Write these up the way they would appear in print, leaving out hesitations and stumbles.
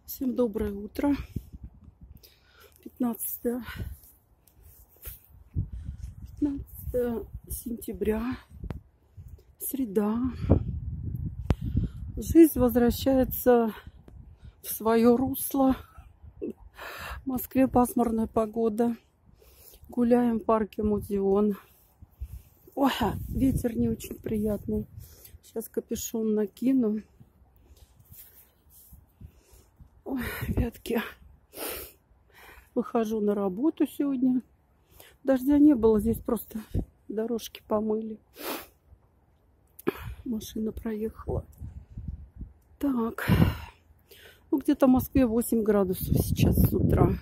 Всем доброе утро. 15 сентября. Среда. Жизнь возвращается в свое русло. В Москве пасмурная погода. Гуляем в парке Музеон. Ой, ветер не очень приятный. Сейчас капюшон накину. Ой, ребятки, выхожу на работу сегодня. Дождя не было, здесь просто дорожки помыли. Машина проехала. Так, ну где-то в Москве 8 градусов сейчас с утра.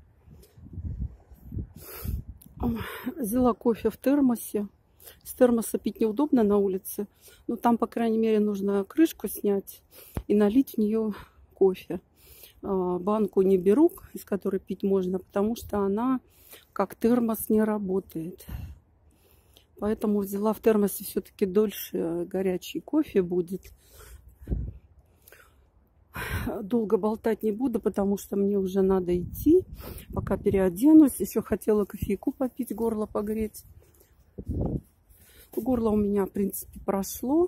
Взяла кофе в термосе. С термоса пить неудобно на улице, но там, по крайней мере, нужно крышку снять и налить в нее кофе. Банку не беру, из которой пить можно, потому что она как термос не работает. Поэтому взяла в термосе, все-таки дольше горячий кофе будет. Долго болтать не буду, потому что мне уже надо идти. Пока переоденусь. Еще хотела кофейку попить, горло погреть. Горло у меня, в принципе, прошло.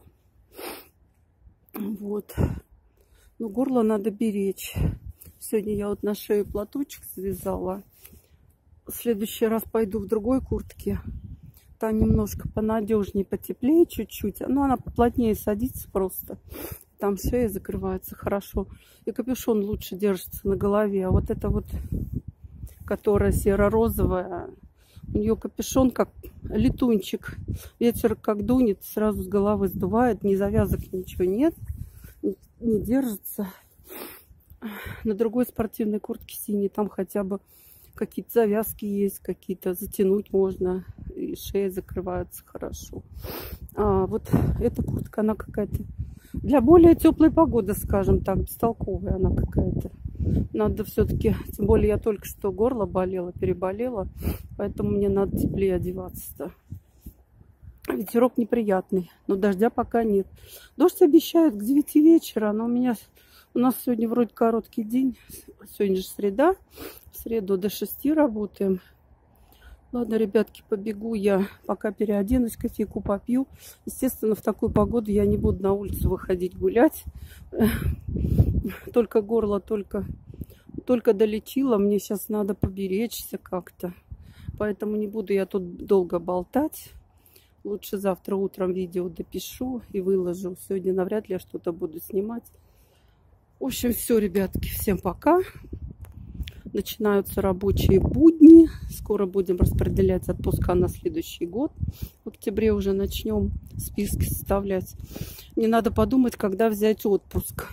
Вот. Но горло надо беречь. Сегодня я вот на шею платочек связала. В следующий раз пойду в другой куртке. Та немножко понадежнее, потеплее чуть-чуть. Но она поплотнее садится просто. Там шея закрывается хорошо. И капюшон лучше держится на голове. А вот это вот, которая серо-розовая, у нее капюшон как летунчик. Ветер как дунет, сразу с головы сдувает. Ни завязок, ничего нет. Не держится. На другой спортивной куртке синей там хотя бы какие-то завязки есть, какие-то затянуть можно. И шея закрывается хорошо. А вот эта куртка, она какая-то для более теплой погоды, скажем так, бестолковая она какая-то. Надо все-таки, тем более я только что горло болело, переболела, поэтому мне надо теплее одеваться-то. Ветерок неприятный, но дождя пока нет. Дождь обещают к 9 вечера, но у нас сегодня вроде короткий день. Сегодня же среда. В среду до 6 работаем. Ладно, ребятки, побегу я, пока переоденусь, кофейку попью. Естественно, в такую погоду я не буду на улицу выходить гулять. Только горло, только долечила. Мне сейчас надо поберечься как-то. Поэтому не буду я тут долго болтать. Лучше завтра утром видео допишу и выложу. Сегодня навряд ли я что-то буду снимать. В общем, все, ребятки, всем пока. Начинаются рабочие будни. Скоро будем распределять отпуска на следующий год. В октябре уже начнем списки составлять. Мне надо подумать, когда взять отпуск.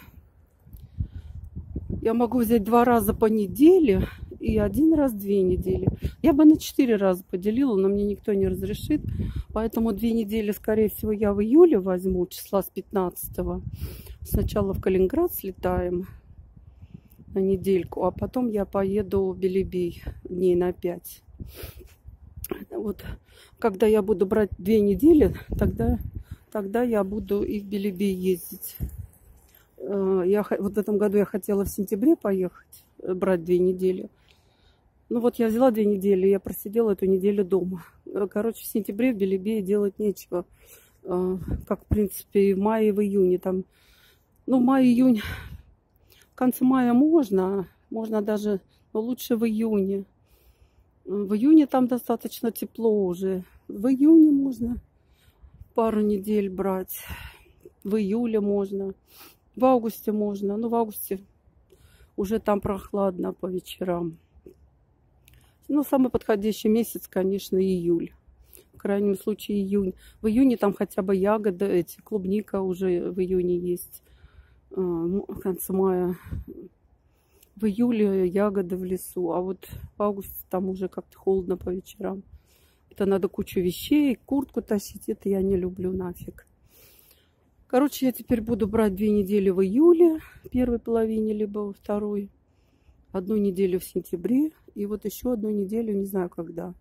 Я могу взять 2 раза по неделе и 1 раз 2 недели. Я бы на 4 раза поделила, но мне никто не разрешит. Поэтому 2 недели, скорее всего, я в июле возьму, числа с 15-го. Сначала в Калининград слетаем на недельку, а потом я поеду в Белебей дней на 5. Вот когда я буду брать 2 недели, тогда я буду и в Белебей ездить. Вот в этом году я хотела в сентябре поехать, брать 2 недели. Ну вот я взяла 2 недели, я просидела эту неделю дома. Короче, в сентябре в Белебее делать нечего. Как, в принципе, и в мае, и в июне. Там, ну, май-июнь, в конце мая можно даже, но лучше в июне. В июне там достаточно тепло уже. В июне можно пару недель брать. В июле можно. В августе можно. Ну, в августе уже там прохладно по вечерам. Ну, самый подходящий месяц, конечно, июль. В крайнем случае июнь. В июне там хотя бы ягоды, клубника уже в июне есть. В конце мая. В июле ягоды в лесу. А вот в августе там уже как-то холодно по вечерам. Это надо кучу вещей, куртку тащить. Это я не люблю нафиг. Короче, я теперь буду брать 2 недели в июле, в первой половине, либо во второй. 1 неделю в сентябре. И вот еще 1 неделю, не знаю когда.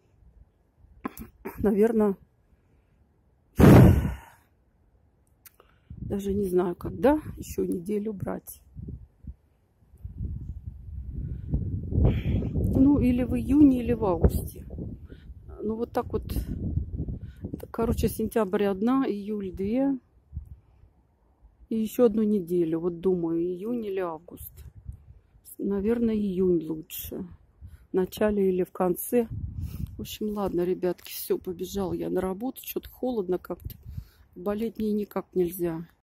Наверное, даже не знаю когда еще неделю брать. Ну, или в июне, или в августе. Ну, вот так вот. Короче, сентябрь 1, июль 2. И еще одну неделю. Вот думаю, июнь или август. Наверное, июнь лучше. В начале или в конце. В общем, ладно, ребятки, все, побежал я на работу. Что-то холодно как-то. Болеть мне никак нельзя.